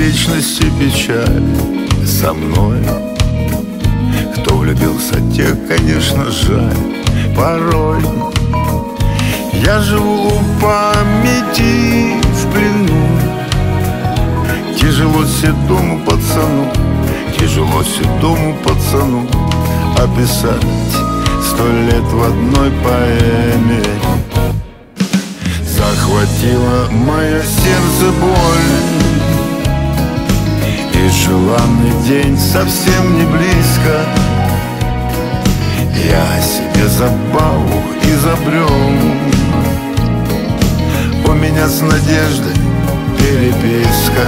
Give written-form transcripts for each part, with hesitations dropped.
вечности печаль со мной. Кто влюбился, тех, конечно, жаль. Порой я живу у памяти в плену. Тяжело седому пацану, тяжело седому пацану описать 100 лет в одной поэме. Захватило мое сердце боль, и желанный день совсем не близко. Я себе забаву изобрел. У меня с надеждой переписка.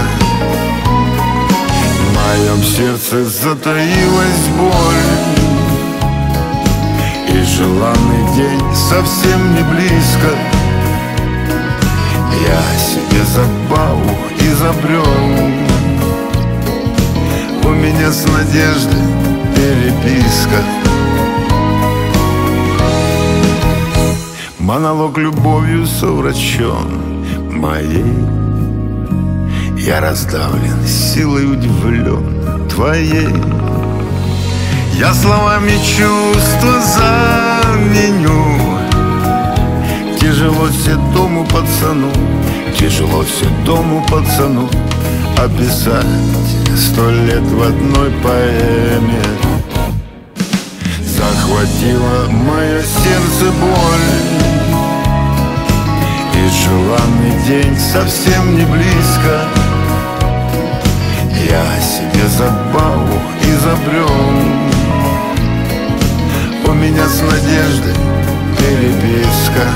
В моем сердце затаилась боль, и желанный день совсем не близко. Я себе забаву изобрел. У меня с надеждой переписка. Монолог любовью совращен моей. Я раздавлен, силой удивлен твоей. Я словами чувства заменю. Тяжело седому пацану, тяжело седому пацану описать 100 лет в одной поэме. Захватило мое сердце боль, и желанный день совсем не близко. Я себе забаву изобрел. У меня с надеждой переписка.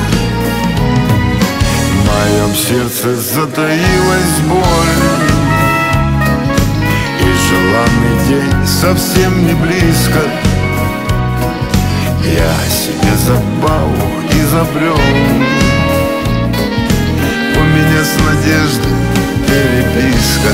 В моем сердце затаилась боль, и желанный день совсем не близко. Я себе забаву изобрел. У меня с надеждой переписка.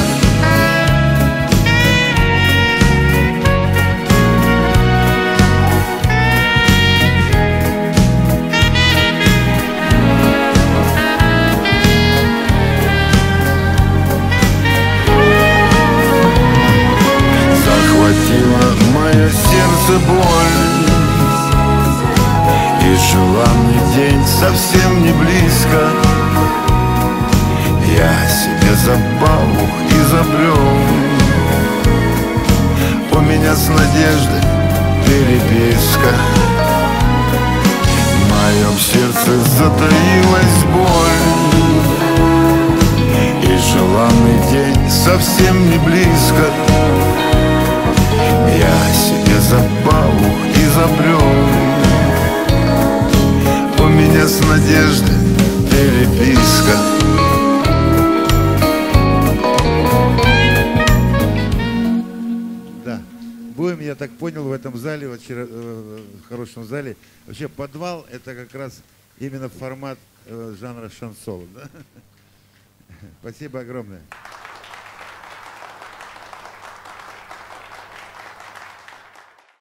Захватило мое сердце боль, и желанный день совсем не близко. Я себе забаву изобрел. У меня с надеждой переписка. В моем сердце затаилась боль, и желанный день совсем не близко. Я себе забаву изобрел. У меня с надеждой переписка. Да. Будем, я так понял, в этом зале, в хорошем зале. Вообще подвал — это как раз именно формат жанра шансона. Да? Спасибо огромное.